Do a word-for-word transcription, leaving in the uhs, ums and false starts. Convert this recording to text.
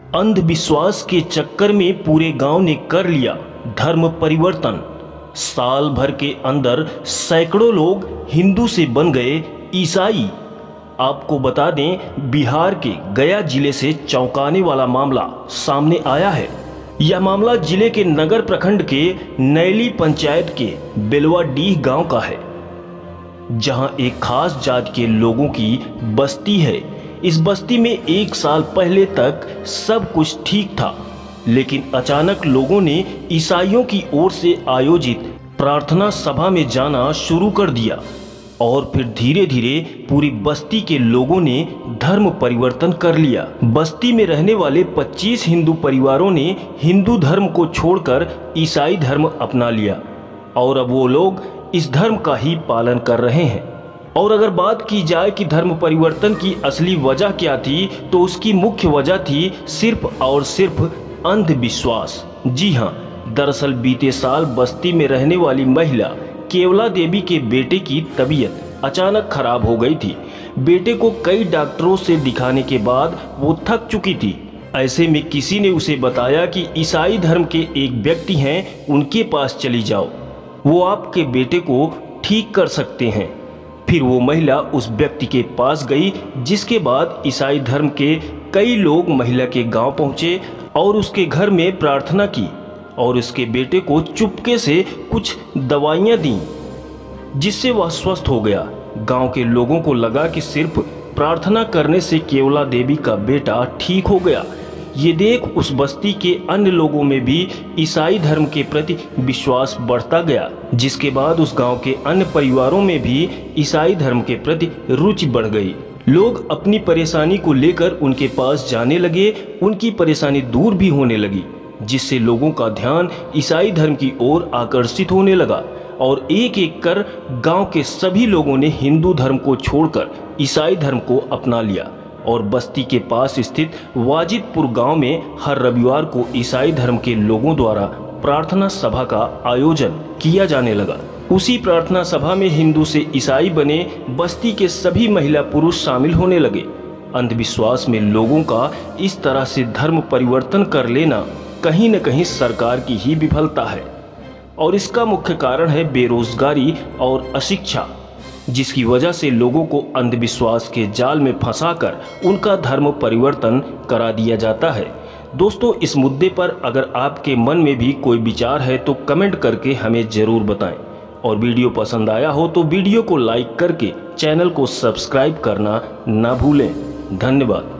अंधविश्वास के चक्कर में पूरे गांव ने कर लिया धर्म परिवर्तन। साल भर के अंदर सैकड़ों लोग हिंदू से बन गए ईसाई। आपको बता दें, बिहार के गया जिले से चौंकाने वाला मामला सामने आया है। यह मामला जिले के नगर प्रखंड के नैली पंचायत के बेलवाडीह गांव का है, जहां एक खास जात के लोगों की बस्ती है। इस बस्ती में एक साल पहले तक सब कुछ ठीक था, लेकिन अचानक लोगों ने ईसाइयों की ओर से आयोजित प्रार्थना सभा में जाना शुरू कर दिया और फिर धीरे धीरे पूरी बस्ती के लोगों ने धर्म परिवर्तन कर लिया। बस्ती में रहने वाले पच्चीस हिंदू परिवारों ने हिंदू धर्म को छोड़कर ईसाई धर्म अपना लिया और अब वो लोग इस धर्म का ही पालन कर रहे हैं। और अगर बात की जाए कि धर्म परिवर्तन की असली वजह क्या थी, तो उसकी मुख्य वजह थी सिर्फ और सिर्फ अंधविश्वास। जी हाँ, दरअसल बीते साल बस्ती में रहने वाली महिला केवला देवी के बेटे की तबीयत अचानक खराब हो गई थी। बेटे को कई डॉक्टरों से दिखाने के बाद वो थक चुकी थी। ऐसे में किसी ने उसे बताया कि ईसाई धर्म के एक व्यक्ति हैं, उनके पास चली जाओ, वो आपके बेटे को ठीक कर सकते हैं। फिर वो महिला उस व्यक्ति के पास गई, जिसके बाद ईसाई धर्म के कई लोग महिला के गांव पहुंचे और उसके घर में प्रार्थना की और उसके बेटे को चुपके से कुछ दवाइयां दी, जिससे वह स्वस्थ हो गया। गांव के लोगों को लगा कि सिर्फ प्रार्थना करने से केवला देवी का बेटा ठीक हो गया। ये देख उस बस्ती के अन्य लोगों में भी ईसाई धर्म के प्रति विश्वास बढ़ता गया, जिसके बाद उस गांव के अन्य परिवारों में भी ईसाई धर्म के प्रति रुचि बढ़ गई। लोग अपनी परेशानी को लेकर उनके पास जाने लगे, उनकी परेशानी दूर भी होने लगी, जिससे लोगों का ध्यान ईसाई धर्म की ओर आकर्षित होने लगा और एक एक कर गांव के सभी लोगों ने हिंदू धर्म को छोड़कर ईसाई धर्म को अपना लिया और बस्ती के पास स्थित वाजिदपुर गांव में हर रविवार को ईसाई धर्म के लोगों द्वारा प्रार्थना सभा का आयोजन किया जाने लगा। उसी प्रार्थना सभा में हिंदू से ईसाई बने बस्ती के सभी महिला पुरुष शामिल होने लगे। अंधविश्वास में लोगों का इस तरह से धर्म परिवर्तन कर लेना कहीं न कहीं सरकार की ही विफलता है और इसका मुख्य कारण है बेरोजगारी और अशिक्षा, जिसकी वजह से लोगों को अंधविश्वास के जाल में फंसाकर उनका धर्म परिवर्तन करा दिया जाता है। दोस्तों, इस मुद्दे पर अगर आपके मन में भी कोई विचार है तो कमेंट करके हमें ज़रूर बताएं और वीडियो पसंद आया हो तो वीडियो को लाइक करके चैनल को सब्सक्राइब करना ना भूलें। धन्यवाद।